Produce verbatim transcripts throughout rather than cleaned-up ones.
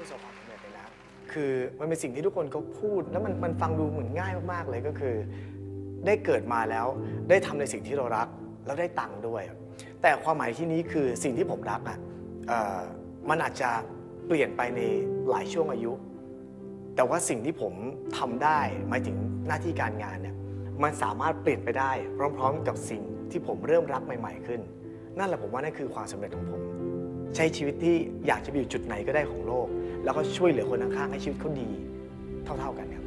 ประสบความสำเร็จไปแล้วคือมันเป็นสิ่งที่ทุกคนเขาพูดแล้วมันมันฟังดูเหมือนง่ายมากๆเลยก็คือได้เกิดมาแล้วได้ทำในสิ่งที่เรารักแล้วได้ตังค์ด้วยแต่ความหมายที่นี้คือสิ่งที่ผมรักอ่ะมันอาจจะเปลี่ยนไปในหลายช่วงอายุแต่ว่าสิ่งที่ผมทำได้หมายถึงหน้าที่การงานเนี่ยมันสามารถเปลี่ยนไปได้พร้อมๆกับสิ่งที่ผมเริ่มรักใหม่ๆขึ้นนั่นแหละผมว่านั่นคือความสำเร็จของผมใช้ชีวิตที่อยากจะไปอยู่จุดไหนก็ได้ของโลกแล้วก็ช่วยเหลือคนข้างๆให้ชีวิตเขาดีเท่าๆกันครับ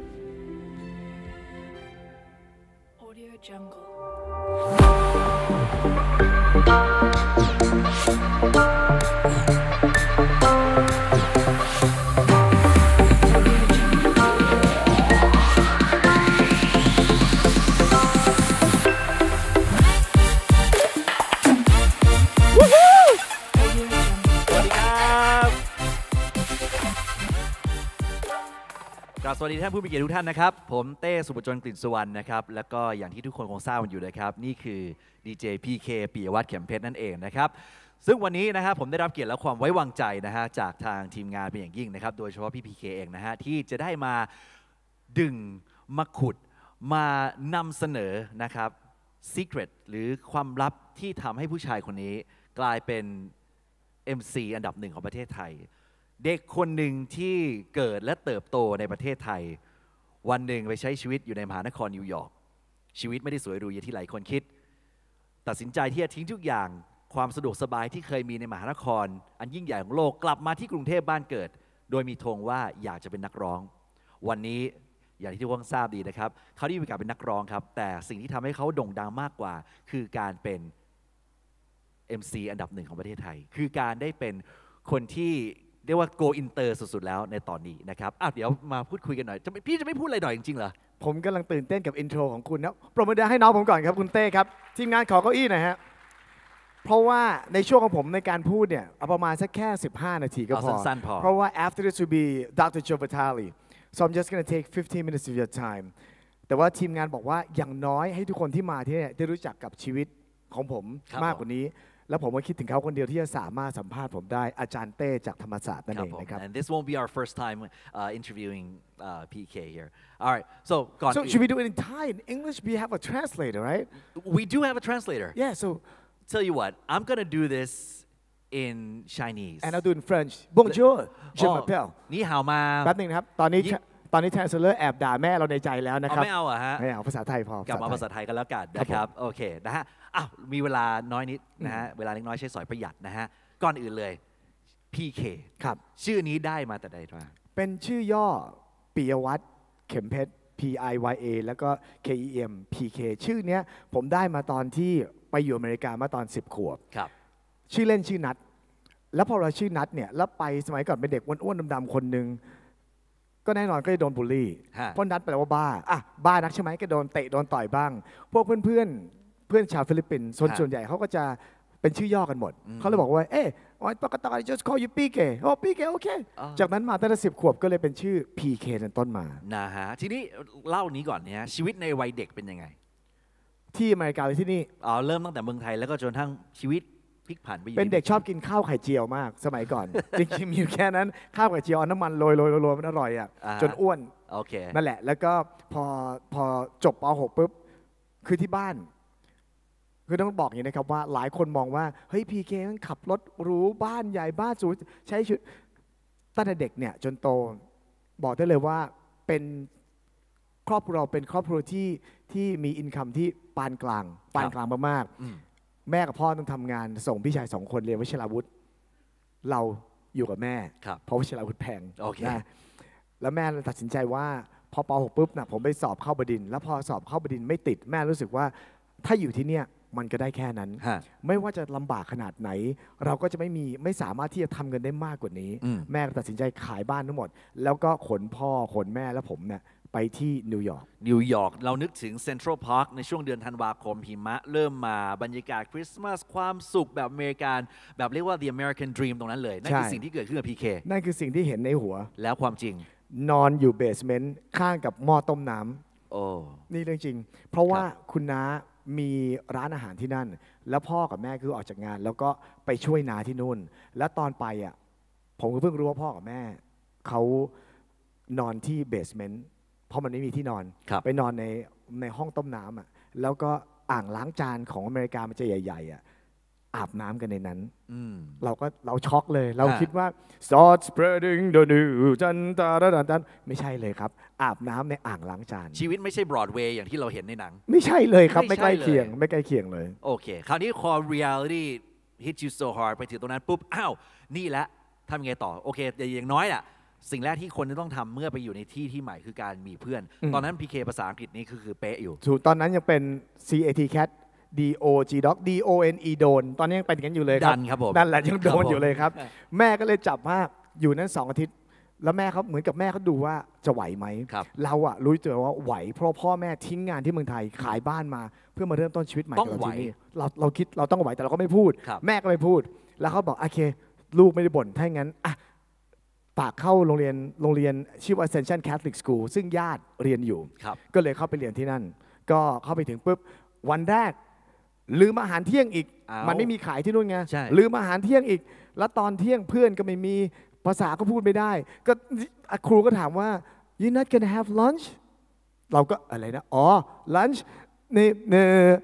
Audio Jungle สวัสดีท่านผู้มีเกียรติทุกท่านนะครับผมเต้สุปจนกลิ่นสุวรรณนะครับแล้วก็อย่างที่ทุกคนคงทราบกันอยู่นะครับนี่คือดีเจ พี เค ปิยวัฒน์เข็มเพชรนั่นเองนะครับซึ่งวันนี้นะครับผมได้รับเกียรติและความไว้วางใจนะฮะจากทางทีมงานเป็นอย่างยิ่งนะครับโดยเฉพาะพี่ พี เค เองนะฮะที่จะได้มาดึงมาขุดมานำเสนอนะครับ Secret หรือความลับที่ทำให้ผู้ชายคนนี้กลายเป็น เอ็ม ซี อันดับหนึ่งของประเทศไทยเด็กคนหนึ่งที่เกิดและเติบโตในประเทศไทยวันหนึ่งไปใช้ชีวิตอยู่ในมหานครนิวยอร์กชีวิตไม่ได้สวยหรูอย่างที่หลายคนคิดตัดสินใจที่จะทิ้งทุกอย่างความสะดวกสบายที่เคยมีในมหานครอันยิ่งใหญ่ของโลกกลับมาที่กรุงเทพบ้านเกิดโดยมีธงว่าอยากจะเป็นนักร้องวันนี้อย่างที่ทุกคนทราบดีนะครับเขาได้มีโอกาสเป็นนักร้องครับแต่สิ่งที่ทำให้เขาโด่งดังมากกว่าคือการเป็น เอ็ม ซี อันดับหนึ่งของประเทศไทยคือการได้เป็นคนที่เรียกว่า go inter สุดๆแล้วในตอนนี้นะครับอ่ะเดี๋ยวมาพูดคุยกันหน่อยจะพี่จะไม่พูดอะไรหน่อยจริงๆเหรอผมกำลังตื่นเต้นกับอินโทรของคุณนะปรบมือให้น้องผมก่อนครับคุณเต้ครับทีมงานขอเก้าอี้หน่อยฮะเพราะว่าในช่วงของผมในการพูดเนี่ยประมาณสักแค่สิบห้านาทีก็พอเพราะว่า after this will be ดร Joe Vitale so I'm just gonna take fifteen minutes of your time แต่ว่าทีมงานบอกว่าอย่างน้อยให้ทุกคนที่มาที่นี่ได้รู้จักกับชีวิตของผมมากกว่านี้แล้วผมก็คิดถึงเขาคนเดียวที่จะสามารถสัมภาษณ์ผมได้อาจารย์เต้จากธรรมศาสตร์นั่นเองนะครับ And this won't be our first time uh, interviewing uh, พี เค here. All right. So, so should we do it in Thai, in English? We have a translator, right? We do have a translator. Yeah. So tell you what, I'm gonna do this in Chinese. And I'll do it in French. Bonjour, je m'appelle. นี่ฮาวมาแป๊บนึงนะครับตอนนี้ตอนนี้ translator แอบด่าแม่เราในใจแล้วนะครับไม่เอาอะฮะไม่เอาภาษาไทยพอกลับมาภาษาไทยกันแล้วกันนะครับโอเคนะฮะอ้าวมีเวลาน้อยนิดนะฮะเวลาเล็กน้อยใช้สอยประหยัดนะฮะก่อนอื่นเลย พี เคครับชื่อนี้ได้มาแต่ใดมาเป็นชื่อย่อปิยวัฒน์เข็มเพชร P I Y A แล้วก็ K E M พี เค ชื่อเนี้ยผมได้มาตอนที่ไปอยู่อเมริกามาตอนสิบขวบครับชื่อเล่นชื่อนัทแล้วพอเราชื่อนัทเนี่ยแล้วไปสมัยก่อนเป็นเด็กอ้วนๆดำๆคนหนึ่งก็แน่นอนก็จะโดนบูลลี่เพราะนัทแปลว่าบ้าอ่ะบ้านักใช่ไหมก็โดนเตะโดนต่อยบ้างพวกเพื่อนเพื่อนเพื่อนชาวฟิลิปปินส์ส่วนส่วนใหญ่เขาก็จะเป็นชื่อย่อกันหมดเขาเลยบอกว่าเอ๊ะปกติ just call you พี เค โอ้ พี เค โอเคจากนั้นมาตั้งแต่สิบขวบก็เลยเป็นชื่อ พี เค เป็นต้นมานะฮะทีนี้เล่านี้ก่อนเนี่ยชีวิตในวัยเด็กเป็นยังไงที่อเมริกาหรือที่นี่อ๋อเริ่มตั้งแต่เมืองไทยแล้วก็จนทั้งชีวิตพลิกผันไปเป็นเด็กชอบกินข้าวไข่เจียวมากสมัยก่อนจริงๆมีอยู่แค่นั้นข้าวไข่เจียวน้ำมันโรยโรยโรยมันอร่อยอ่ะจนอ้วนโอเคนั่นแหละแล้วก็พอพอจบป หกปุ๊บคือที่บ้านคือต้องบอกอย่างนี้นะครับว่าหลายคนมองว่าเฮ้ยพีเคมันขับรถหรูบ้านใหญ่บ้านสวยใช้ชีวิตตั้งแต่เด็กเนี่ยจนโตบอกได้เลยว่าเป็นครอบครัวเราเป็นครอบครัวที่ที่มีอินคัมที่ปานกลางปานกลางมากๆแม่กับพ่อต้องทำงานส่งพี่ชายสองคนเรียนวิชาวุฒิเราอยู่กับแม่เพราะวิชาวุฒิแพงนะแล้วแม่ตัดสินใจว่าพอป หกปุ๊บนะผมไปสอบเข้าบดินทร์แล้วพอสอบเข้าบดินทร์ไม่ติดแม่รู้สึกว่าถ้าอยู่ที่เนี่ยมันก็ได้แค่นั้นไม่ว่าจะลำบากขนาดไหนเราก็จะไม่มีไม่สามารถที่จะทำเงินได้มากกว่านี้แม่ตัดสินใจขายบ้านทั้งหมดแล้วก็ขนพ่อขนแม่และผมเนี่ยไปที่นิวยอร์กนิวยอร์กเรานึกถึงเซ็นทรัลพาร์คในช่วงเดือนธันวาคมหิมะเริ่มมาบรรยากาศคริสต์มาสความสุขแบบอเมริกันแบบเรียกว่า the American dream ตรงนั้นเลยนั่นคือสิ่งที่เกิดขึ้นกับ พี เคนั่นคือสิ่งที่เห็นในหัวแล้วความจริงนอนอยู่เบสเมนต์ข้างกับหม้อต้มน้ำโอ้นี่เรื่องจริงเพราะว่าคุณน้ามีร้านอาหารที่นั่นแล้วพ่อกับแม่คือออกจากงานแล้วก็ไปช่วยน้าที่นู่นแล้วตอนไปอ่ะผมก็เพิ่งรู้ว่าพ่อกับแม่เขานอนที่เบสเมนต์เพราะมันไม่มีที่นอนครับไปนอนในในห้องต้มน้ำอ่ะแล้วก็อ่างล้างจานของอเมริกามันจะใหญ่ๆอ่ะอาบน้ำกันในนั้นอืมเราก็เราช็อกเลย เราอ่าคิดว่า start spreading the news จันตาดาดันดันไม่ใช่เลยครับ อาบน้ำในอ่างล้างจานชีวิตไม่ใช่บรอดเวย์อย่างที่เราเห็นในหนังไม่ใช่เลยครับไม่ไม่ใช่ใกล้เคียงเลยไม่ใกล้เคียงเลยโอเค คราวนี้พอ reality hit you so hard ไปถึงตรงนั้นปุ๊บ อ้าว นี่แหละทำยังไงต่อ โอเคแต่อย่างน้อยอ่ะ สิ่งแรกที่คนจะต้องทำเมื่อไปอยู่ในที่ที่ใหม่คือการมีเพื่อนอืมตอนนั้น พี เค ภาษาอังกฤษนี่คือคือเป๊ะอยู่ถูกตอนนั้นยังเป็น cat cat d o g dog d o n e โดน ตอนนี้ยังเป็นกันอยู่เลยครัดันครับผมนั่นแหละยังโดครับนผมอยู่เลยครับ แม่ก็เลยจับว่าอยู่นั้นสองอาทิตย์ แล้วแม่เขาเหมือนกับแม่เขาดูว่าจะไหวไหมครับเราอะรู้ตัวว่าไหว เพราะพ่อแม่ทิ้งงานที่เมืองไทยขายบ้านมา เพื่อมาเริ่มต้นชีวิตใหม่ต้องกับเราที่ไหวนี่เราเราคิดเราต้องไหวแต่เราก็ไม่พูดครับแม่ก็ไม่พูด แล้วเขาบอกโอเค ลูกไม่ได้บ่นถ้าอย่างนั้นอ่ะฝากเข้าโรงเรียนโรงเรียนชื่อว่า Ascension Catholic School ซึ่งญาติเรียนอยู่ครับก็เลยเข้าไปเรียนที่นั่น ก็เข้าไปถึงปุ๊บวันแรก ลืมอาหารเที่ยงอีกอ้าวมันไม่มีขายที่นู่นไงใช่ลืมอาหารเที่ยงอีก แล้วตอนเที่ยงเพื่อนก็ไม่มีภาษาก็พูดไม่ได้ ก็ครูก็ถามว่า you not gonna have lunch เราก็อะไรนะ อ๋อ lunch นี่เนี่ย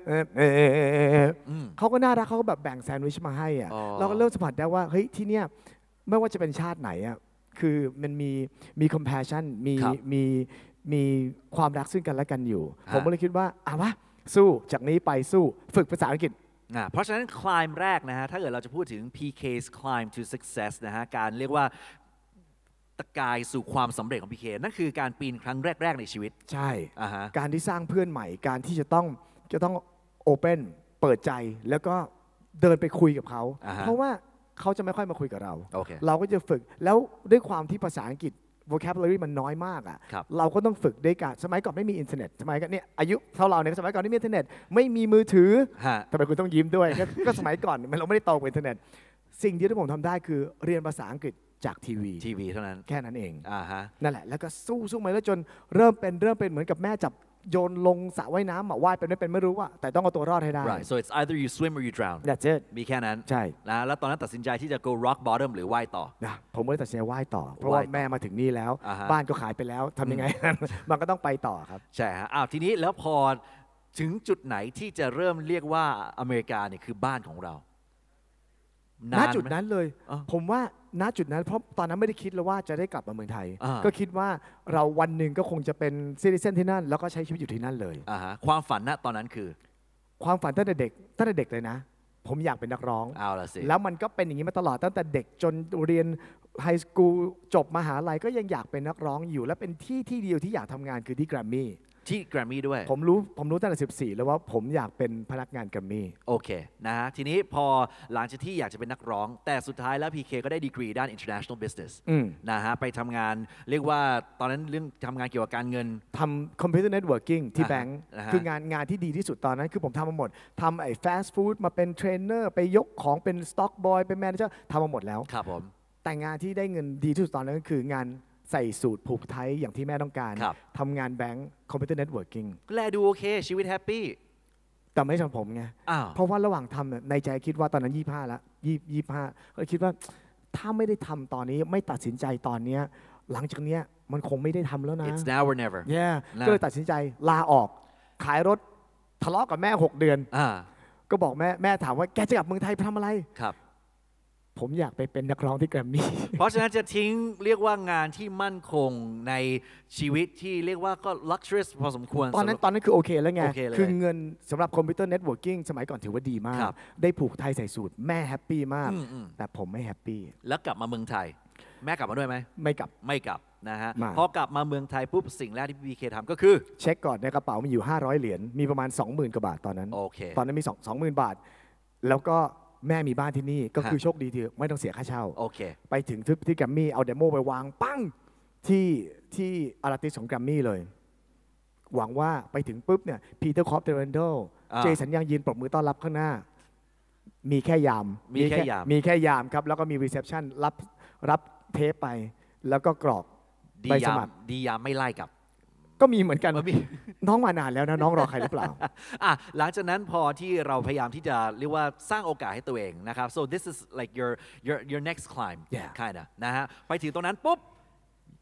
อืมเขาก็น่ารักเขาก็แบบแบ่งแซนด์วิชมาให้อะอ๋อเราก็เริ่มสัมผัสได้ว่าเฮ้ยที่เนี่ยไม่ว่าจะเป็นชาติไหนอะคือมันมีมี compassion มีครับมีมีความรักซึ่งกันและกันอยู่ฮะผมก็เลยคิดว่าอ่ะวะสู้จากนี้ไปสู้ฝึกภาษาอังกฤษอ่ะเพราะฉะนั้น climb แรกนะฮะ ถ้าเกิดเราจะพูดถึง พี เค's climb to success นะฮะ การเรียกว่าตะกายสู่ความสำเร็จของ พี เค นั่นคือการปีนครั้งแรก ๆ ในชีวิตใช่อ่าฮะการที่สร้างเพื่อนใหม่ การที่จะต้องจะต้องโอเปนเปิดใจแล้วก็เดินไปคุยกับเขาอ่าฮะเพราะว่าเขาจะไม่ค่อยมาคุยกับเราโอเคเราก็จะฝึกแล้วด้วยความที่ภาษาอังกฤษ vocabulary มันน้อยมากอ่ะครับเราก็ต้องฝึกด้วยกันสมัยก่อนไม่มีอินเทอร์เน็ตสมัยก่อนเนี่ยอายุเท่าเราเนี่ยสมัยก่อนไม่มีอินเทอร์เน็ตไม่มีมือถือฮะทำไมคุณต้องยิ้มด้วย ก็ก็สมัยก่อนมันเราไม่ได้โตกับอินเทอร์เน็ต สิ่งเดียวที่ผมทำได้คือเรียนภาษาอังกฤษจากทีวีทีวีเท่านั้นแค่นั้นเองอ่าฮะนั่นแหละแล้วก็สู้สู้มาแล้วจนเริ่มเป็นเริ่มเป็นเหมือนกับแม่จับโยนลงสระว่ายน้ำอ่ะว่ายเป็นไม่เป็นไม่รู้อ่ะแต่ต้องเอาตัวรอดให้ได้ right so it's either you swim or you drown That's it มีแค่นั้นใช่นะแล้วตอนนั้นตัดสินใจที่จะ go rock bottom หรือว่ายต่อนะผมก็เลยตัดสินใจว่ายต่อ เพราะว่าว่ายต่อแม่มาถึงนี่แล้วอ่าฮะบ้านก็ขายไปแล้วทำยังไง มันก็ต้องไปต่อครับใช่ฮะอ้าวทีนี้แล้วพอถึงจุดไหนที่จะเริ่มเรียกว่าอเมริกาเนี่ยคือบ้านของเราณนานจุดไหมนั้นเลยอ๋อผมว่าณจุดนั้นเพราะตอนนั้นไม่ได้คิดเลยว่าจะได้กลับมาเมืองไทยอ่าก็คิดว่าเราวันหนึ่งก็คงจะเป็นซิติเซนที่นั่น แล้วก็ใช้ชีวิตอยู่ที่นั่นเลยอ่าฮะความฝันณตอนนั้นคือความฝันตั้งแต่เด็กตั้งแต่เด็กเลยนะ ผมอยากเป็นนักร้องเอาละสิแล้วมันก็เป็นอย่างนี้มาตลอดตั้งแต่เด็กจนเรียนไฮสคูลจบมหาลัยก็ยังอยากเป็นนักร้องอยู่ และเป็นที่ที่เดียวที่อยากทำงานคือที่แกรมมี่ที่แกรมมี่ด้วยผมรู้ผมรู้ตั้งแต่สิบสี่แล้วว่าผมอยากเป็นพนักงานแกรมมี่โอเคนะฮะทีนี้พอหลังจากที่อยากจะเป็นนักร้อง แต่สุดท้ายแล้ว พี เค ก็ได้ดีกรีด้าน international business อืมนะฮะไปทำงานเรียกว่าตอนนั้นเรื่องทำงานเกี่ยวกับการเงินทำคอมพิวเตอร์เน็ตเวิร์กิ่งที่อ่าฮะแบงก์อ่าฮะคืองานงานที่ดีที่สุดตอนนั้น คือผมทำมาหมดทำไอ้ฟาสต์ฟู้ดมาเป็นเทรนเนอร์ไปยกของเป็นสต็อกบอยเป็นแมเนเจอร์ทำมาหมดแล้วครับผมแต่งานที่ได้เงินดีที่สุดตอนนั้นก็คืองานใส่สูตรผูกไทยอย่างที่แม่ต้องการครับทำงานแบงก์คอมพิวเตอร์เน็ตเวิร์กิ่งแลดูโอเคชีวิตแฮปปี้แต่ไม่ใช่ผมไงอ้าวเพราะว่าระหว่างทำเนี่ยในใจคิดว่าตอนนั้นยี่ห้าแล้วยี่ยี่ห้าก็เลยคิดว่าถ้าไม่ได้ทำตอนนี้ไม่ตัดสินใจตอนเนี้ยหลังจากเนี้ยมันคงไม่ได้ทำแล้วนะ it's now or never แย่นะก็เลยตัดสินใจลาออก ขายรถทะเลาะกับแม่หกเดือนอ่าก็บอกแม่แม่ถามว่าแกจะกลับเมืองไทยไปทำอะไรครับผมอยากไปเป็นนักร้องที่แกรมมี่เพราะฉะนั้นจะทิ้งเรียกว่างานที่มั่นคงในชีวิตที่เรียกว่าก็ luxurious พอสมควรตอนนั้นสำหรับตอนนั้นคือโอเคแล้วไงโอเคเลยคือเงินสำหรับคอมพิวเตอร์เน็ตเวิร์กิ่งสมัยก่อนถือว่าดีมากครับได้ผูกไทยใส่สูตรแม่แฮปปี้มากอืมอืมแต่ผมไม่แฮปปี้แล้วกลับมาเมืองไทย แม่กลับมาด้วยไหมไม่กลับไม่กลับนะฮะมามาพอกลับมาเมืองไทยปุ๊บสิ่งแรกที่พีเคทำก็คือเช็คก่อนในกระเป๋ามีอยู่ห้าร้อยเหรียญมีประมาณ สองหมื่น กว่าบาทตอนนั้นโอเคตอนนั้นมี2 20,000 บาท แล้วก็แม่มีบ้านที่นี่ก็คือฮะโชคดีที่ไม่ต้องเสียค่าเช่าโอเคไปถึงที่ที่แกรมมี่เอาเดโมไปวางปั้งที่ที่อาร์ติสของแกรมมี่เลย หวังว่าไปถึงปุ๊บเนี่ยพีเตอร์คอปเทเรนโดอ่าเจสันยังยืนปรบมือต้อนรับข้างหน้า มีแค่ยามมีแค่ยามมีแค่ยามครับ แล้วก็มีรีเซพชันรับรับเทปไป แล้วก็กรอกดีใบสยามมัครดียามไม่ไล่กลับก็มีเหมือนกันเออมีน้องมานานแล้วนะ น้องรอใครหรือเปล่าอ่ะหลังจากนั้นพอที่เราพยายามที่จะเรียกว่าสร้างโอกาสให้ตัวเองนะครับ so this is like your your your next climb Yeah. kind of นะฮะไปถึงตรงนั้นปุ๊บ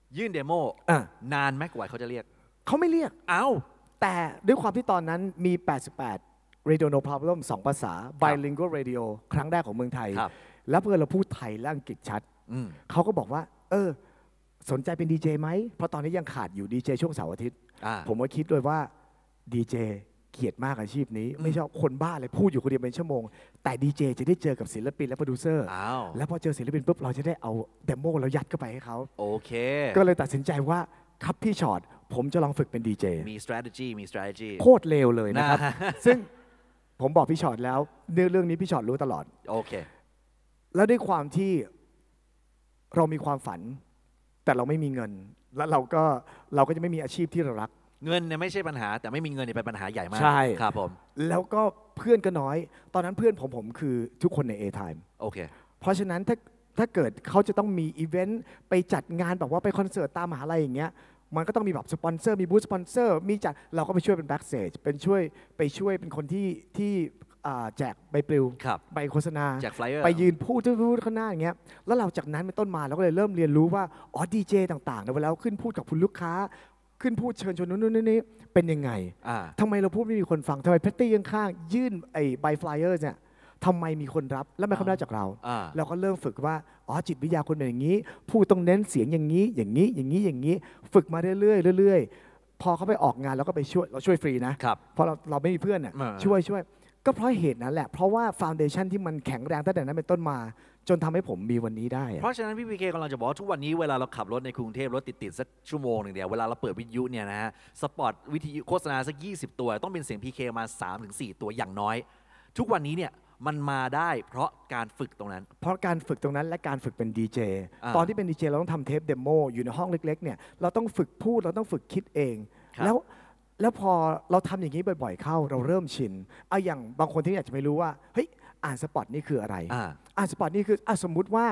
ยื่นเดโมอ่ะนานไหมกว่าเขาจะเรียกเขาไม่เรียกเอ้าแต่ด้วยความที่ตอนนั้นมี แปดสิบแปด Radio No Problem สองภาษา Bilingual Radio ครั้งแรกของเมืองไทยครับแล้วเพื่อนเราพูดไทยและอังกฤษชัดอืมเขาก็บอกว่า เออ สนใจเป็นดีเจไหม เพราะตอนนี้ยังขาดอยู่ดีเจช่วงเสาร์อาทิตย์อ่าผมก็คิดด้วยว่าดีเจเกลียดมากอาชีพนี้ ไม่ชอบคนบ้าเลยพูดอยู่คนเดียวเป็นชั่วโมง แต่ดีเจจะได้เจอกับศิลปินและโปรดิวเซอร์อ้าวแล้วพอเจอศิลปินปุ๊บเราจะได้เอาเดโมแล้วยัดเข้าไปให้เขาโอเคก็เลยตัดสินใจว่าครับพี่ชอตผมจะลองฝึกเป็นดีเจมี strategy มี strategy โคตรเลวเลยนะครับนะซึ่งผมบอกพี่ชอตแล้วเรื่องเรื่องนี้พี่ชอตรู้ตลอดโอเคแล้วด้วยความที่เรามีความฝัน แต่เราไม่มีเงิน แล้วเราก็เราก็จะไม่มีอาชีพที่เรารักเงินเนี่ยไม่ใช่ปัญหา แต่ไม่มีเงินเนี่ยเป็นปัญหาใหญ่มากใช่ครับผมแล้วก็เพื่อนก็น้อย ตอนนั้นเพื่อนผมผมคือทุกคนใน A-Time โอเคเพราะฉะนั้นถ้าถ้าเกิดเขาจะต้องมีอีเวนต์ไปจัดงานแบบว่าไปคอนเสิร์ตตามมหาลัยอย่างเงี้ยมันก็ต้องมีแบบสปอนเซอร์มีบูธสปอนเซอร์มีจัดเราก็ไปช่วยเป็นแบ็กสเตจเป็นช่วยไปช่วยเป็นคนที่ที่อ่าแจกใบปลิวครับใบโฆษณาแจก flyer ไปยืนพูดพูดข้างหน้าอย่างเงี้ยแล้วเราจากนั้นเป็นต้นมาเราก็เลยเริ่มเรียนรู้ว่าอ๋อดีเจต่างๆเนี่ยเวลาเราขึ้นพูดกับคุณลูกค้า ขึ้นพูดเชิญชวนนู้นนู่นนี่เป็นยังไงอ่าทำไมเราพูดไม่มีคนฟังทำไมแพตตี้ข้างๆยื่นไอ้ใบฟลายเออร์เนี่ยทำไมมีคนรับแล้วไม่เขาได้จากเราอ่าเราก็เริ่มฝึกว่าอ๋อจิตวิทยาคนเป็นอย่างนี้ พูดต้องเน้นเสียงอย่างนี้ อย่างนี้อย่างนี้อย่างนี้ ฝึกมาเรื่อยๆเรื่อยๆพอเขาไปออกงานเราก็ไปช่วยเราช่วยฟรีนะครับ เพราะเราเราไม่มีเพื่อนน่ะอ่าช่วยช่วยก็เพราะเหตุนั้นแหละ เพราะว่าฟาวเดชันที่มันแข็งแรงตั้งแต่นั้นเป็นต้นมา จนทำให้ผมมีวันนี้ได้อะเพราะฉะนั้นพี่พีเคกำลังจะบอกว่าทุกวันนี้เวลาเราขับรถในกรุงเทพรถติดๆสักชั่วโมงหนึ่งเดียวเวลาเราเปิดวิทยุเนี่ยนะฮะสปอตวิทยุโฆษณาสักยี่สิบตัว ต้องเป็นเสียงพีเคมา สามถึงสี่ ตัวอย่างน้อย ทุกวันนี้เนี่ยมันมาได้เพราะการฝึกตรงนั้นเพราะการฝึกตรงนั้นและการฝึกเป็นดีเจอ่าตอนที่เป็นดีเจเราต้องทำเทปเดโมอยู่ในห้องเล็กๆเนี่ยเราต้องฝึกพูดเราต้องฝึกคิดเองครับแล้วแล้วพอเราทำอย่างนี้บ่อยๆเข้าเราเริ่มชินเอาอย่างบางคนที่อยากจะไม่รู้ว่าเฮ้ยอ่านสปอตนี่คืออะไรอ่าอ่านสปอตนี่คืออ่ะสมมุติว่า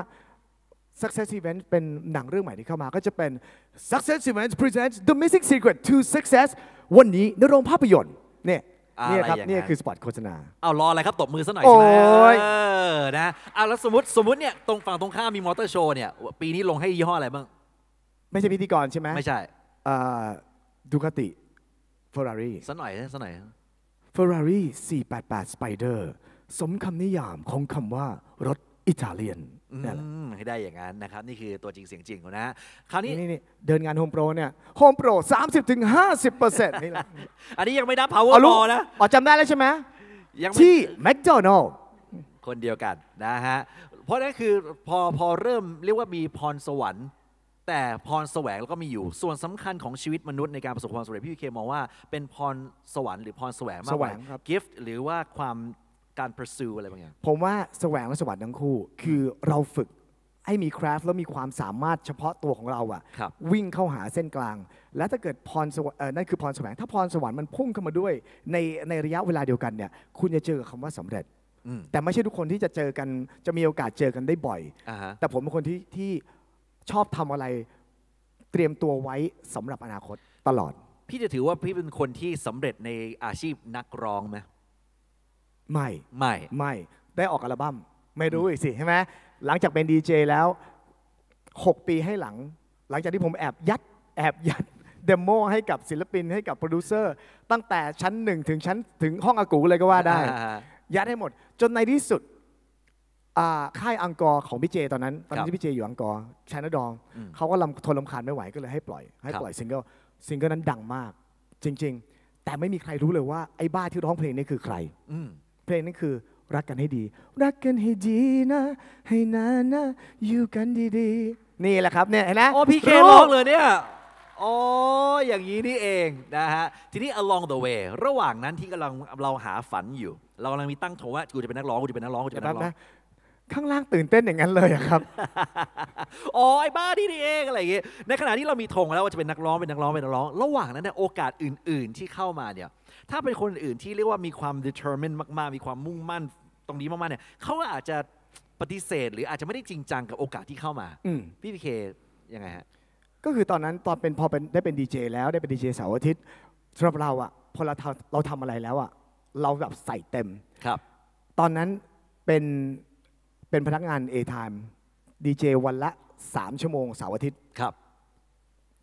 Success Event เป็นหนังเรื่องใหม่ที่เข้ามาก็จะเป็น Success Event presents the missing secret to success วันนี้ในโรงภาพยนตร์เนี่ยอะไรเนี่ยครับอย่างนั้นเนี่ยคือสปอตโฆษณาเอารออะไรครับตบมือซะหน่อยโอ้ใช่ไหมยเออนะอ่ะแล้วสมมติสมมติเนี่ยตรงฝั่งตรงข้ามมีมอเตอร์โชว์เนี่ยปีนี้ลงให้ยี่ห้ออะไรบ้างไม่ใช่พิธีกรใช่ไหมไม่ใช่ดูคาติเฟอร์รารี่สักหน่อยสักหน่อย Ferrari สี่แปดแปด Spider สมคำนิยามของคำว่ารถอิตาเลียนอืนี่แหละมให้ได้อย่างนั้นนะครับ นี่คือตัวจริงเสียงจริงของนะ คราวนี้นี่นี่เดินงานโฮมโปรเนี่ยโฮมโปร สามสิบถึงห้าสิบเปอร์เซ็นต์ นี่แหละอันนี้ยังไม่นับเอาลูก powerball นะอ๋อจำได้แล้วใช่ไหมยังไม่ที่ McDonald คนเดียวกันนะฮะ เพราะนั่นคือพอพอเริ่มเรียกว่ามีพรสวรรค์ แต่พรแสวงแล้วก็มีอยู่ส่วนสำคัญของชีวิตมนุษย์ในการประสบความสำเร็จพี่วิเคมองว่าเป็นพรสวรรค์หรือพรแสวงมากกว่าแสวงครับ gift หรือว่าความการ pursue อะไรบางอย่างผมว่าแสวงและสวรรค์ทั้งคู่ คือเราฝึกให้มีคราฟต์แล้วมีความสามารถเฉพาะตัวของเราอะครับวิ่งเข้าหาเส้นกลาง และถ้าเกิดพรสวรรค์เอ่อนั่นคือพรแสวงถ้าพรสวรรค์มันพุ่งเข้ามาด้วยในในระยะเวลาเดียวกันเนี่ยคุณจะเจอกับคำว่าสำเร็จอืมแต่ไม่ใช่ทุกคนที่จะเจอกันจะมีโอกาสเจอกันได้บ่อยอ่าฮะแต่ผมเป็นคนที่ที่ชอบทำอะไรเตรียมตัวไว้สำหรับอนาคตตลอดพี่จะถือว่าพี่เป็นคนที่สำเร็จในอาชีพนักร้องไหมไม่ไม่ไม่ได้ออกอัลบั้มไม่รู้อีกสิใช่ไหมหลังจากเป็นดีเจแล้วหกปีให้หลัง หลังจากที่ผมแอบยัดแอบยัดเดโมให้กับศิลปินให้กับโปรดิวเซอร์ตั้งแต่ชั้นหนึ่งถึงชั้นถึงห้องอากูเลยก็ว่าได้อ่ายัดให้หมด จนในที่สุดอ่าค่ายอังกอร์ของพี่เจตอนนั้นตอนครันั้นบที่พี่เจอยู่อังกอร์ชายนาดองอืมเขาก็ลำทนลำคาญไม่ไหวก็เลยให้ปล่อย ให้ครับปล่อยซิงเกิลซิงเกิลนั้นดังมาก จริง ๆ แต่ไม่มีใครรู้เลยว่าไอ้บ้าที่ร้องเพลงนี้คือใครอืมเพลงนี้คือรักกันให้ดี รักกันให้ดีนะ ให้นานนะ อยู่กันดีๆ นี่แหละครับเนี่ยเห็นไหมโอ้พี่เคร้องเลยเนี่ยอ๋ออย่างนี้นี่เองนะฮะ ทีนี้ along the way ระหว่างนั้นที่กำลังเราหาฝันอยู่ เรากำลังมีตั้งโถว่ากูจะเป็นนักร้องกูจะเป็นนักร้องกูจะเป็นนักร้องนะข้างล่างตื่นเต้นอย่างนั้นเลยอะครับอ๋อไอ้บ้าที่นี่เองอะไรอย่างเงี้ยในขณะที่เรามีธงแล้วว่าจะเป็นนักร้องเป็นนักร้องเป็นนักร้อง ระหว่างนั้นเนี่ยโอกาสอื่น ๆที่เข้ามาเนี่ยถ้าเป็นคนอื่นที่เรียกว่ามีความ determined มากๆ มีความมุ่งมั่นตรงนี้มากๆเนี่ยเขาก็อาจจะปฏิเสธ หรืออาจจะไม่ได้จริงจังกับโอกาสที่เข้ามาอืมพี่พีเคยังไงฮะก็คือตอนนั้นตอนเป็นพอเป็นได้เป็นดีเจแล้วได้เป็นดีเจเสาร์อาทิตย์สำหรับเราอะพอเราทำเราทำอะไรแล้วอะเราแบบใส่เต็มครับตอนนั้นเป็นเป็นพนักงาน A-Time ดีเจวันละ สาม ชั่วโมงเสาร์อาทิตย์ครับ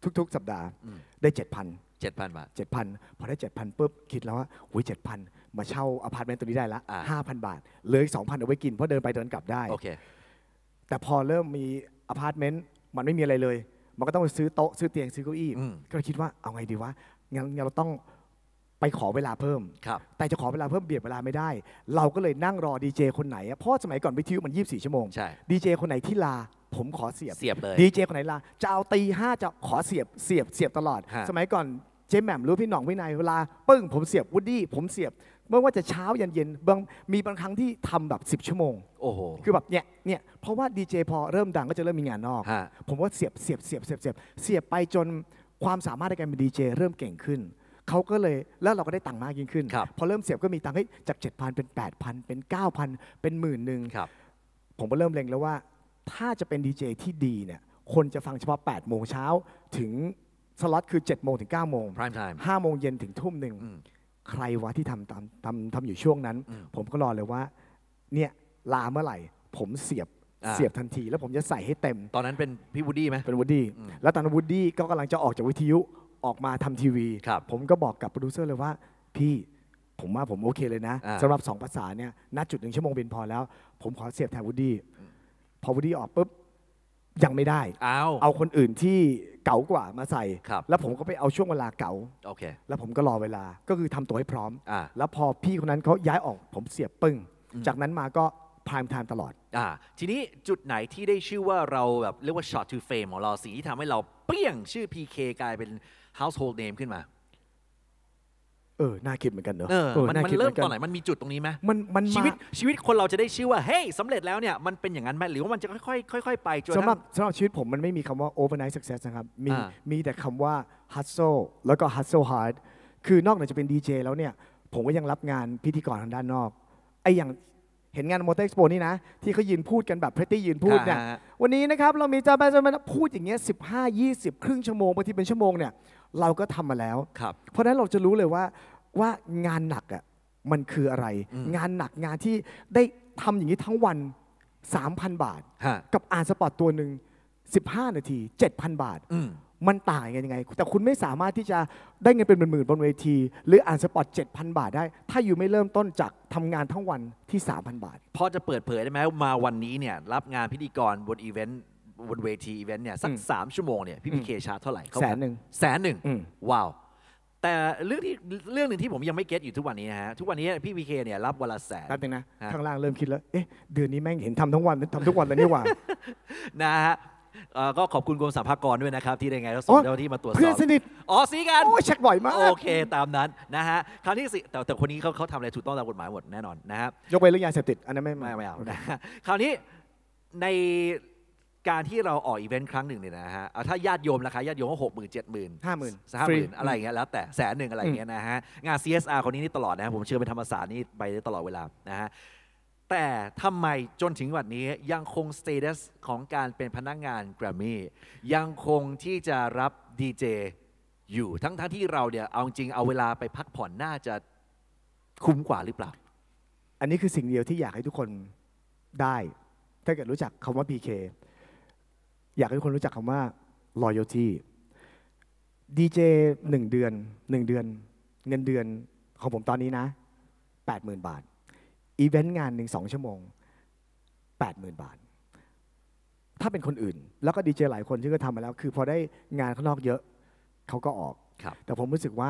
ทุกๆ สัปดาห์อืมได้เจ็ดพันเจ็ดพันบาทเจ็ดพันพอได้เจ็ดพันปุ๊บคิดแล้วว่าโอ้ยเจ็ดพันมาเช่าอพาร์ตเมนต์ตัวนี้ได้ละอ่าห้าพันบาทเหลืออีกสองพันเอาไว้กินเพราะเดินไปเดินกลับได้โอเคแต่พอเริ่มมีอพาร์ตเมนต์มันไม่มีอะไรเลย มันก็ต้องไปซื้อโต๊ะซื้อเตียงซื้อเก้าอี้อืมก็เลยคิดว่าเอาไงดีวะงั้นงั้นเราต้องไปขอเวลาเพิ่มครับแต่จะขอเวลาเพิ่มเบียดเวลาไม่ได้ เราก็เลยนั่งรอดีเจคนไหนอะเพราะสมัยก่อนวิทยุมันยี่สิบสี่ชั่วโมงใช่ดีเจคนไหนที่ลาผมขอเสียบเสียบเลยดีเจคนไหนลาจะเอาตีห้าจะขอเสียบเสียบเสียบตลอดฮะสมัยก่อนเจ๊แหม่มหรือพี่หน่องวินัยเวลาปึ้งผมเสียบวูดดี้ผมเสียบไม่ว่าจะเช้ายันเย็นบางมีบางครั้งที่ทำแบบสิบชั่วโมงโอ้โหคือแบบเนี่ยเนี่ยเพราะว่าดีเจพอเริ่มดังก็จะเริ่มมีงานนอกฮะผมว่าเสียบเสียบเสียบเสียบเสียบเสียบไปจนความสามารถในการเป็นดีเจเริ่มเก่งขึ้นเขาก็เลยแล้วเราก็ได้ตังค์มากยิ่งขึ้นครับพอเริ่มเสียบก็มีตังค์เฮ้ยจาก เจ็ดพัน เป็น แปดพัน เป็น เก้าพัน เป็นหมื่นหนึ่งครับผมก็เริ่มเล็งแล้วว่าถ้าจะเป็นดีเจที่ดีเนี่ยคนจะฟังเฉพาะแปดโมงเช้าถึงสล็อตคือเจ็ดโมงถึงเก้าโมง prime time ห้าโมงเย็นถึงทุ่มหนึ่งอืมใครวะที่ทำตามทำทำอยู่ช่วงนั้นอืมผมก็รอเลยว่าเนี่ยลาเมื่อไหร่ ผมเสียบอ่าเสียบทันที แล้วผมจะใส่ให้เต็มตอนนั้นเป็นพี่วูดดี้ไหมเป็นวูดดี้อืมแล้วตอนนั้นวูดดี้ก็กำลังจะออกจากวิทยุออกมาทำทีวีครับผมก็บอกกับโปรดิวเซอร์เลยว่า พี่ผมว่าผมโอเคเลยนะอ่าสำหรับสองภาษาเนี่ยณจุดหนึ่งชั่วโมงบินพอแล้ว ผมขอเสียบแทนวูดดี้พอวูดดี้ออกปุ๊บยังไม่ได้อ้าวเอาคนอื่นที่เก๋ากว่ามาใส่ครับแล้วผมก็ไปเอาช่วงเวลาเก๋าโอเคแล้วผมก็รอเวลาก็คือทำตัวให้พร้อมอ่าแล้วพอพี่คนนั้นเขาย้ายออกผมเสียบปึ้งอืมจากนั้นมาก็พร i ม e ไทม์ตลอดอ่า ทีนี้จุดไหนที่ได้ชื่อว่าเราแบบเรียกว่า shot to fame ของเราสิ่งที่ทำให้เราเปรี้ยงชื่อ พี เค กลายเป็น household name ขึ้นมาเออ น่าคิดเหมือนกันเนอะเออเออมันน่ามันคิดเริ่เหมมือนกัตอนไหน มันมีจุดตรงนี้ไหมมันมันชีวิตมาชีวิตคนเราจะได้ชื่อว่า เฮ้ยสำเร็จแล้วเนี่ย มันเป็นอย่างนั้นไหมหรือว่ามันจะค่อยๆค่อย ๆ ไปจนสำหรับทั้งสำหรับชีวิตผมมันไม่มีคำว่า overnight success นะครับ มีอ่ามีแต่คำว่า hustle แล้วก็ hustle hard คือนอกจากจะเป็นดีเจแล้วเนี่ย ผมก็ยังรับงานพิธีกรทางด้านนอกไออย่างเห็นงานมอเตอร์เอ็กซ์โปนี่นะ ที่เขายืนพูดกันแบบพริตตี้ยืนพูดเนี่ยอ่าฮะวันนี้นะครับเรามีจะไปจะมาพูดอย่างเงี้ยสิบห้า ยี่สิบ ครึ่งชั่วโมงบางทีเป็นชั่วโมงเนี่ยเราก็ทำมาแล้วครับเพราะฉะนั้นเราจะรู้เลยว่าว่างานหนักอ่ะมันคืออะไรอืมงานหนักงานที่ได้ทำอย่างนี้ทั้งวัน สามพัน บาทฮะกับอ่านสปอตตัวหนึ่งสิบห้า นาที เจ็ดพัน บาทอืมมันต่างกันยังไง แต่คุณไม่สามารถที่จะได้เงินเป็นหมื่นๆบนเวที หรืออ่านสปอต เจ็ดพัน บาทได้ ถ้าอยู่ไม่เริ่มต้นจากทำงานทั้งวันที่ สามพัน บาทพอจะเปิดเผยได้ไหมว่ามาวันนี้เนี่ยรับงานพิธีกรบนอีเวนต์บนเวทีอีเวนต์เนี่ยสักอืมสามชั่วโมงเนี่ยพี่อืพีมเคชาร์จเท่าไหร่แสนหนึ่งแสนหนึ่งอืมว้าว แต่เรื่องที่เรื่องหนึ่งที่ผมยังไม่เก็ตอยู่ทุกวันนี้นะฮะทุกวันนี้พี่พีเคเนี่ยรับวันละแสนแป๊บนึงนะฮะข้างล่างเริ่มคิดแล้ว เอ๊ะ เดือนนี้แม่งเห็นทำทั้งวันทำทุกวันแล้วนี่หว่านะฮะเอ่อก็ขอบคุณกรมสรรพากรด้วยนะครับ ที่ได้ไงเราส่อ๋งอเจ้าหน้าที่มาตรวจสเพื่อนอบสนิทอ๋อสีกันโอ้ยเช็คบ่อยมากโอเคตามนั้นนะฮะคราวที่สิแต่แต่คนนี้เขาเขาทำอะไรถูกต้องตามกฎหมายหมดแน่นอนนะฮะยกเว้นเรื่องยาเสพติด อันนั้นไม่ไม่ไม่เอาโคนะฮะคราวนี้ในการที่เราออกอีเวนต์ครั้งหนึ่งเนี่ยนะฮะเอาถ้าญาติโยมราคาญาติโยมก็หกหมื่นเจ็ดหมื่นห้าหมื่นห้าหมื่นอะไรอย่างเงี้ยแล้วแต่แสนหนึ่งอะไรอย่างเงี้ยนะฮะงาน ซี เอส อาร์ คนนี้นี่ตลอดนะผมเชื่อเป็นธรรมศาสตร์นี่ไปได้ตลอดเวลานะฮะแต่ทำไมจนถึงวันนี้ยังคงสเตตัสของการเป็นพนักงานแกรมมี่ยังคงที่จะรับดีเจอยู่ทั้งทั้งที่เราเนี่ยเอาจริงเอาเวลาไปพักผ่อนน่าจะคุ้มกว่าหรือเปล่าอันนี้คือสิ่งเดียวที่อยากให้ทุกคนได้ ถ้าเกิดรู้จักคำว่า พี เค อยากให้ทุกคนรู้จักคำว่า loyalty ดีเจหนึ่งเดือนหนึ่งเดือน เงินเดือนของผมตอนนี้นะ แปดหมื่น บาท อีเวนต์งานหนึ่งสองชั่วโมง แปดหมื่น บาท ถ้าเป็นคนอื่น แล้วก็ดีเจหลายคนที่ก็ทำมาแล้ว คือพอได้งานข้างนอกเยอะ เขาก็ออกครับแต่ผมรู้สึกว่า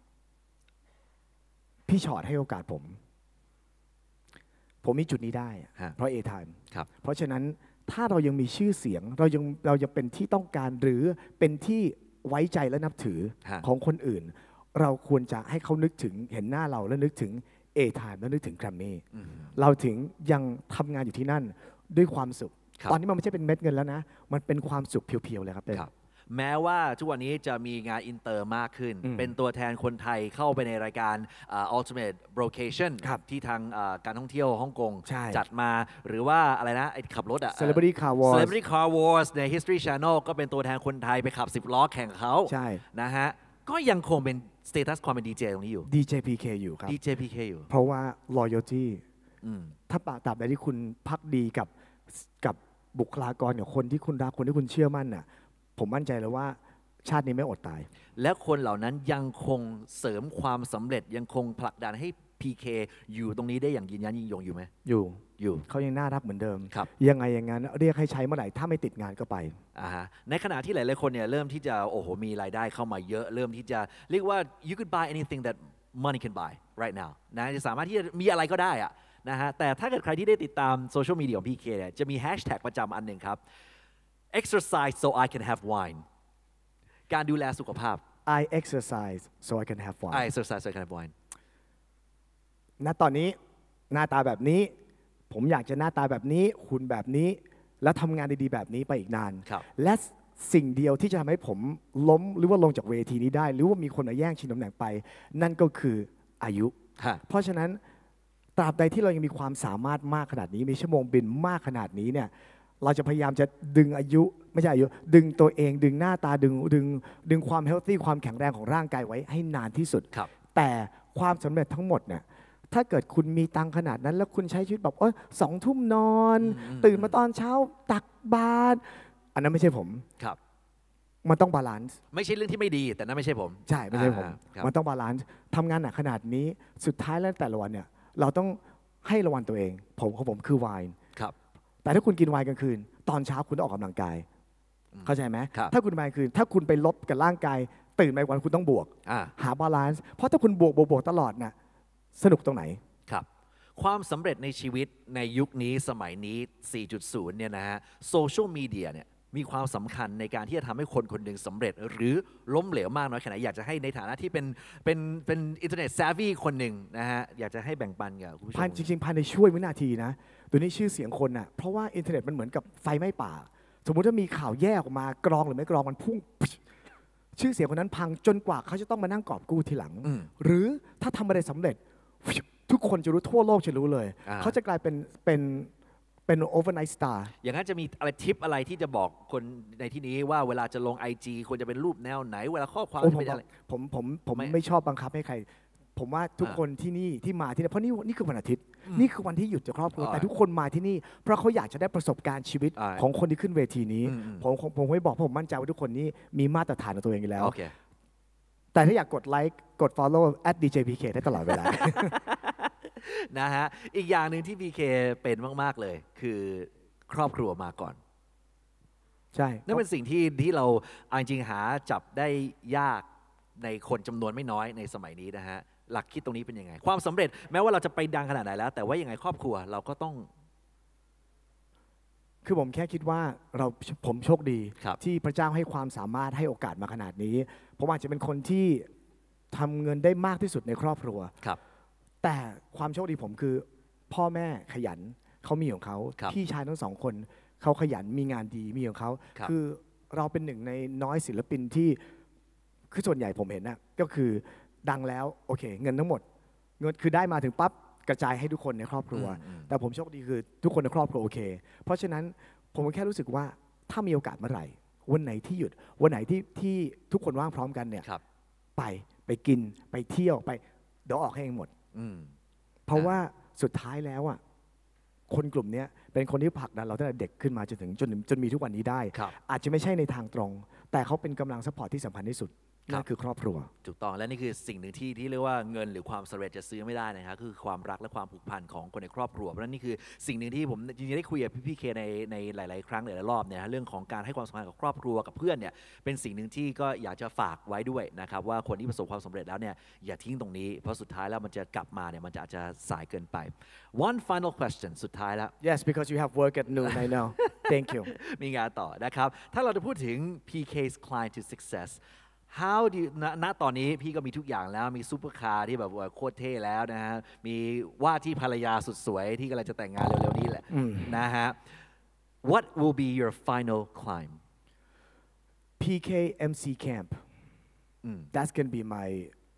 พี่ชอตให้โอกาสผม ผมมีจุดนี้ได้อะฮะเพราะ A-Time ครับเพราะฉะนั้นถ้าเรายังมีชื่อเสียง เรายังเรายังเป็นที่ต้องการหรือเป็นที่ไว้ใจและนับถือฮะของคนอื่น เราควรจะให้เขานึกถึงเห็นหน้าเราแล้วนึกถึง A-Time แล้วนึกถึงแกรมมี่อืมเราถึงยังทำงานอยู่ที่นั่นด้วยความสุขครับตอนนี้มันไม่ใช่เป็นเม็ดเงินแล้วนะ มันเป็นความสุขเพียวๆเลยครับเต้ครับแม้ว่าทุกวันนี้จะมีงานอินเตอร์มากขึ้นอืมเป็นตัวแทนคนไทยเข้าไปในรายการอ่า Ultimate Brocation ครับที่ทางอ่าการท่องเที่ยวฮ่องกงใช่จัดมาหรือว่าอะไรนะไอ้ขับรถอะ Celebrity Car Wars Celebrity Car Wars ใน History Channel ก็เป็นตัวแทนคนไทยไปขับสิบล้อแข่งเขาใช่นะฮะก็ยังคงเป็นสเตตัสความเป็นดีเจตรงนี้อยู่ดี เจ พี เค อยู่ครับดีเจ พี เค อยู่เพราะว่า loyalty อืมถ้าปะตราบใดที่คุณพักดีกับกับบุคลากรกับคนที่คุณรักคนที่คุณเชื่อมั่นน่ะผมมั่นใจเลยว่าชาตินี้ไม่อดตายและคนเหล่านั้นยังคงเสริมความสำเร็จยังคงผลักดันให้ พี เค อยู่ตรงนี้ได้อย่างยืนยันยิ่งยงอยู่ไหมอยู่อยู่เขายังน่ารักเหมือนเดิมครับยังไงอย่างนั้นเรียกให้ใช้เมื่อไหร่ถ้าไม่ติดงานก็ไปอ่าฮะในขณะที่หลายๆคนเนี่ยเริ่มที่จะโอ้โหมีรายได้เข้ามาเยอะ เริ่มที่จะเรียกว่า you could buy anything that money can buy right now นะจะสามารถที่จะมีอะไรก็ได้อะนะฮะแต่ถ้าเกิดใครที่ได้ติดตามโซเชียลมีเดียของ พี เค เนี่ยจะมีแฮชแท็กประจำอันหนึ่งครับ exercise so I can have wine การดูแลสุขภาพ I exercise so I can have fun I exercise so I can have wine ณตอนนี้หน้าตาแบบนี้ ผมอยากจะหน้าตาแบบนี้หุ่นแบบนี้ แล้วทำงานดีๆแบบนี้ไปอีกนานครับและสิ่งเดียวที่จะทำให้ผมล้มหรือว่าลงจากเวทีนี้ได้ หรือว่ามีคนมาแย่งชิงตำแหน่งไป นั่นก็คืออายุฮะเพราะฉะนั้นตราบใดที่เรายังมีความสามารถมากขนาดนี้ มีชั่วโมงบินมากขนาดนี้เนี่ยเราจะพยายามจะดึงอายุไม่ใช่อายุ ดึงตัวเอง ดึงหน้าตาดึงดึงดึงความเฮลตี้ความแข็งแรงของร่างกายไว้ให้นานที่สุดครับแต่ความสำเร็จทั้งหมดเนี่ยถ้าเกิดคุณมีตังค์ขนาดนั้น แล้วคุณใช้ชีวิตแบบเออสองทุ่มนอน ตื่นมาตอนเช้าตักบาตรอันนั้นไม่ใช่ผมครับมันต้องบาลานซ์ไม่ใช่เรื่องที่ไม่ดีแต่นั่นไม่ใช่ผมใช่ไม่ใช่ผมอ่าครับมันต้องบาลานซ์ทำงานหนักขนาดนี้สุดท้ายแล้วแต่ละวันเนี่ยเราต้องให้รางวัลตัวเอง ผมของผมคือไวน์ครับแต่ถ้าคุณกินไวน์กลางคืน ตอนเช้าคุณต้องออกกำลังกาย เข้าใจไหมครับถ้าคุณไวน์กลางคืน ถ้าคุณไปลบกับร่างกาย ตื่นมาอีกวันคุณต้องบวกอ่าหาบาลานซ์เพราะถ้าคุณบวกบวกบวกตลอดน่ะสนุกตรงไหนครับความสำเร็จในชีวิตในยุคนี้สมัยนี้ สี่จุดศูนย์ เนี่ยนะฮะโซเชียลมีเดียเนี่ยมีความสำคัญในการที่จะทำให้คนคนหนึ่งสำเร็จ หรือล้มเหลวมากน้อยแค่ไหนอยากจะให้ในฐานะที่เป็นเป็นเป็นอินเทอร์เน็ตแซฟวี่คนหนึ่งนะฮะอยากจะให้แบ่งปันกับคุณผู้ชภายมจริงๆภายในช่วยวินาทีนะตัวนี้ชื่อเสียงคนน่ะเพราะว่าอินเทอร์เน็ตมันเหมือนกับไฟไหม้ป่า สมมุติถ้ามีข่าวแย่ออกมากรองหรือไม่กรองมันพุ่ง ชื่อเสียงคนนั้นพังจนกว่าเขาจะต้องมานั่งกอบกู้ทีหลังอืมหรือถ้าทำอะไรสำเร็จ ทุกคนจะรู้ทั่วโลกจะรู้เลยอ่าเขาจะกลายเป็นเป็นเป็นโอเวอร์ไนท์สตาร์อย่างนั้นจะมีอะไรทิปอะไรที่จะบอกคนในที่นี้ว่าเวลาจะลง ไอ จี ควรจะเป็นรูปแนวไหน เวลาข้อความโอ้จะผมเป็นอะไรผมผมผมไม่ไม่ชอบบังคับให้ใคร ผมว่าทุกอ่าคนที่นี่ที่มาที่นี่เพราะนี่นี่คือวันอาทิตย์ นี่คือวันที่หยุดจากครอบครัวอ่าแต่ทุกคนมาที่นี่ เพราะเขาอยากจะได้ประสบการณ์ชีวิตอ่าของคนที่ขึ้นเวทีนี้อืมอืมผมผมผมไม่บอกเพราะผมมั่นใจว่าทุกคนนี้มีมาตรฐานของตัวเองอยู่แล้วโอเคแต่ถ้าอยากกดไลค์กด follow at ดี เจ พี เค ได้ตลอดเวลานะฮะอีกอย่างหนึ่งที่ พี เค เป็นมาก ๆ เลย คือครอบครัวมาก่อนใช่นั่นเป็นสิ่งที่ที่เราเอาจริงๆหาจับได้ยากในคนจำนวนไม่น้อยในสมัยนี้นะฮะหลักคิดตรงนี้เป็นยังไง ความสำเร็จแม้ว่าเราจะไปดังขนาดไหนแล้ว แต่ว่ายังไงครอบครัวเราก็ต้องคือผมแค่คิดว่าเราผมโชคดีครับที่พระเจ้าให้ความสามารถให้โอกาสมาขนาดนี้ ผมอาจจะเป็นคนที่ทำเงินได้มากที่สุดในครอบครัวครับแต่ความโชคดีผมคือ พ่อแม่ขยันเขามีของเขาครับพี่ชายทั้งสองคนเขาขยันมีงานดีมีของเขาครับอเราเป็นหนึ่งในน้อยศิลปินที่คือส่วนใหญ่ผมเห็นนะก็คือดังแล้วโอเค เงินทั้งหมด เงินคือได้มาถึงปั๊บกระจายให้ทุกคนในครอบครัวอืมอืมแต่ผมโชคดีคือทุกคนในครอบครัวโอเค เพราะฉะนั้นผมก็แค่รู้สึกว่าถ้ามีโอกาสเมื่อไหร่ วันไหนที่หยุด วันไหนที่ที่ทุกคนว่างพร้อมกันเนี่ยครับไปไปกินไปเที่ยวไปเดี๋ยวออกให้เองหมดอืมเพราะว่าสุดท้ายแล้วอ่ะคนกลุ่มเนี้ยเป็นคนที่ผลักดันเราตั้งแต่เด็กขึ้นมาจนถึงจนจนมีทุกวันนี้ได้ครับอาจจะไม่ใช่ในทางตรง แต่เขาเป็นกำลังซัพพอร์ตที่สำคัญที่สุดครับนั่นคือครอบครัวถูกต้องและนี่คือสิ่งหนึ่งที่ที่เรียกว่าเงินหรือความสำเร็จจะซื้อไม่ได้นะครับคือความรักและความผูกพันของคนในครอบครัวเพราะฉะนั้นนี่คือสิ่งหนึ่งที่ผมจริงๆได้คุยกับพี่ๆเคในในหลาย ๆ ครั้งหลายๆรอบเนี่ยนะเรื่องของการให้ความสำคัญกับครอบครัวกับเพื่อนเนี่ยเป็นสิ่งหนึ่งที่ก็อยากจะฝากไว้ด้วยนะครับว่าคนที่ประสบความสำเร็จแล้วเนี่ยอย่าทิ้งตรงนี้เพราะสุดท้ายแล้วมันจะกลับมาเนี่ยมันจะอาจจะสายเกินไป one final question สุดท้ายแล้ว yes because you have work at noon I know thank you มีงานต่อนะครับ ถ้าเราจะพูดถึง พี เค's Climb to Success how do you ณณตอนนี้พี่ก็มีทุกอย่างแล้ว มีซูเปอร์คาร์ที่แบบว่าโคตรเท่แล้วนะฮะ มีว่าที่ภรรยาสุดสวยที่กำลังจะแต่งงานเร็วๆนี้แหละนะฮะ what will be your final climb พี เค เอ็ม ซี Camp that's gonna be my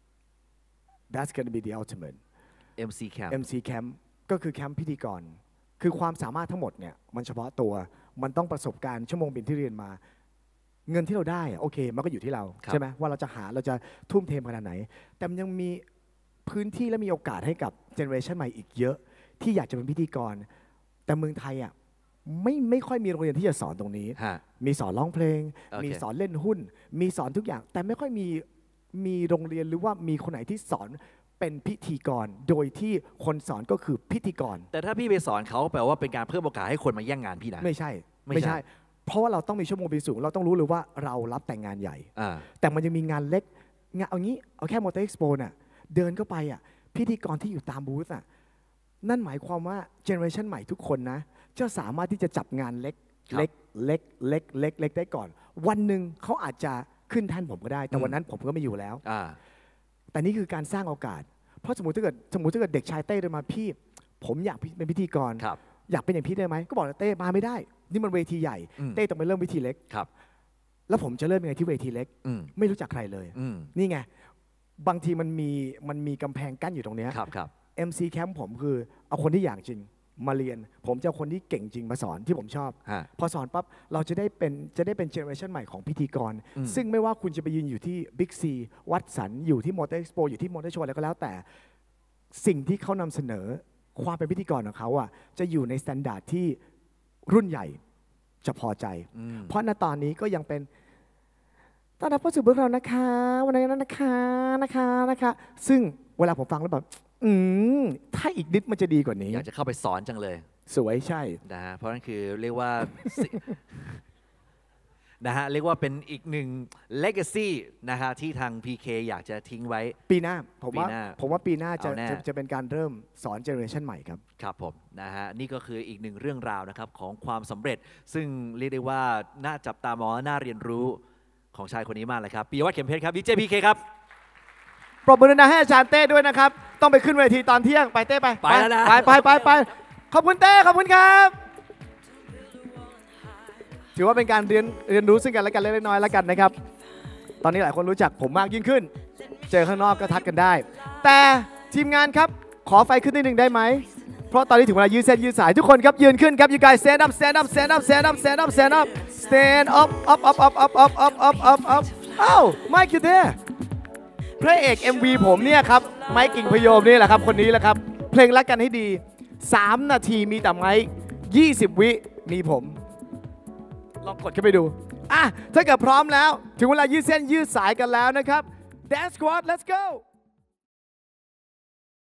that's gonna be the ultimate เอ็ม ซี Camp เอ็ม ซี Camp ก็คือแคมป์พิธีกร คือความสามารถทั้งหมดเนี่ยมันเฉพาะตัวมันต้องประสบการณ์ชั่วโมงบินที่เรียนมา เงินที่เราได้อะโอเค มันก็อยู่ที่เราครับใช่ไหมว่าเราจะหาเราจะทุ่มเทขนาดไหน แต่มันยังมีพื้นที่และมีโอกาสให้กับเจเนอเรชันใหม่อีกเยอะ ที่อยากจะเป็นพิธีกร แต่เมืองไทยอ่ะไม่ไม่ค่อยมีโรงเรียนที่จะสอนตรงนี้ฮะมีสอนร้องเพลงโอเคมีสอนเล่นหุ้น มีสอนทุกอย่าง แต่ไม่ค่อยมีมีโรงเรียนหรือว่ามีคนไหนที่สอนเป็นพิธีกร โดยที่คนสอนก็คือพิธีกรแต่ถ้าพี่ไปสอนเขาแปลว่าเป็นการเพิ่มโอกาสให้คนมาแย่งงานพี่นะไม่ใช่ไม่ไม่ใช่ใช่ เพราะว่าเราต้องมีชั่วโมงบินสูง เราต้องรู้เลยว่าเรารับแต่งงานใหญ่อ่าแต่มันยังมีงานเล็กงานเอางี้เอาแค่มอเตอร์เอ็กซ์โปน่ะเดินเข้าไปอ่ะพิธีกรที่อยู่ตามบูธอ่ะนั่นหมายความว่าเจเนอเรชันใหม่ทุกคนนะจะสามารถที่จะจับงานเล็กครับเล็กเล็กเล็กเล็กเล็กได้ก่อน วันหนึ่งเขาอาจจะขึ้นแท่นผมก็ได้ แต่อืมวันนั้นผมก็ไม่อยู่แล้วอ่าแต่นี่คือการสร้างโอกาส เพราะสมมติถ้าเกิดสมมติถ้าเกิดเด็กชายเต้เดินมาพี่ ผมอยากเป็นพิธีกรครับอยากเป็นอย่างพี่ได้ไหมก็บอกเลยเต้มาไม่ได้ นี่มันเวทีใหญ่อืมเต้ต้องไปเริ่มเวทีเล็กครับแล้วผมจะเริ่มยังไงที่เวทีเล็กอืมไม่รู้จักใครเลยอืมนี่ไง บางทีมันมีมันมีกำแพงกั้นอยู่ตรงเนี้ยครับครับเอ็ม ซี Camp ผมคือเอาคนที่อย่างจริงมาเรียน ผมจะเอาคนที่เก่งจริงมาสอนที่ผมชอบฮะพอสอนปั๊บเราจะได้เป็นจะได้เป็นเจเนอเรชันใหม่ของพิธีกรอืมซึ่งไม่ว่าคุณจะไปยืนอยู่ที่ Big C วัดสันอยู่ที่มอเตอร์เอ็กซ์โปอยู่ที่มอเตอร์โชว์อะไรก็แล้วแต่ สิ่งที่เขานำเสนอความเป็นพิธีกรของเขาอ่ะจะอยู่ในสแตนดาร์ดที่รุ่นใหญ่จะพอใจอืมเพราะณตอนนี้ก็ยังเป็นต้อนรับเข้าสู่พวกเรานะคะวันนี้นะคะนะคะนะคะ ซึ่งเวลาผมฟังแล้วแบบอืมถ้าอีกนิดมันจะดีกว่านี้อยากจะเข้าไปสอนจังเลยสวยใช่นะฮะเพราะนั่นคือเรียกว่า สิ นะฮะเรียกว่าเป็นอีกหนึ่ง legacy นะฮะที่ทาง พี เค อยากจะทิ้งไว้ปีหน้าผมว่าปีหน้าผมว่าปีหน้าจะเอาแน่จะจะเป็นการเริ่มสอนเจเนอเรชันใหม่ครับครับผมนะฮะนี่ก็คืออีกหนึ่งเรื่องราวนะครับของความสำเร็จ ซึ่งเรียกได้ว่าน่าจับตามองและน่าเรียนรู้ของชายคนนี้มากเลยครับปิยวัฒน์เข็มเพชรครับดีเจพีเคครับปรบมือนะให้อาจารย์เต้ด้วยนะครับ ต้องไปขึ้นเวทีตอนเที่ยง ไปเต้ไปไปแล้วนะไปไปไปไปขอบคุณเต้ขอบคุณครับ ถือว่าเป็นการเรียนเรียนรู้ซึ่งกันและกันเล็กๆน้อยๆแล้วกันนะครับ ตอนนี้หลายคนรู้จักผมมากยิ่งขึ้น เจอข้างนอกก็ทักกันได้ แต่ทีมงานครับขอไฟขึ้นนิดหนึ่งได้ไหม เพราะตอนนี้ถึงเวลายืดเส้นยืดสายทุกคนครับยืนขึ้นครับ you guys stand up stand up stand up stand up stand up stand up stand up up up up up up up up up up อ้าว Mike you there พระเอก เอ็ม วี ผมเนี่ยครับไมค์กิ่งพยมนี่แหละครับคนนี้แหละครับเพลงรักกันให้ดีสามนาทีมีแต่ไมค์ยี่สิบวิมีผมลองกดเข้าไปดูอ่ะถ้าเกิดพร้อมแล้วถึงเวลายืดเส้นยืดสายกันแล้วนะครับ Dance Squad let's go